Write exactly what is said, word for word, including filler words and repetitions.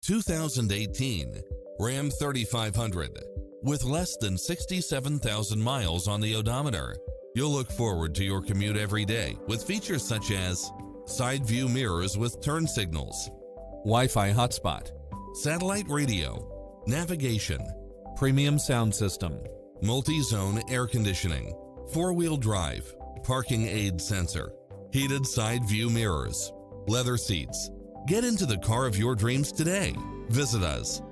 two thousand eighteen Ram thirty-five hundred. With less than sixty-seven thousand miles on the odometer, you'll look forward to your commute every day with features such as side view mirrors with turn signals, Wi-Fi hotspot, satellite radio, navigation, premium sound system, multi-zone air conditioning, four-wheel drive, parking aid sensor, heated side view mirrors, leather seats. Get into the car of your dreams today. Visit us.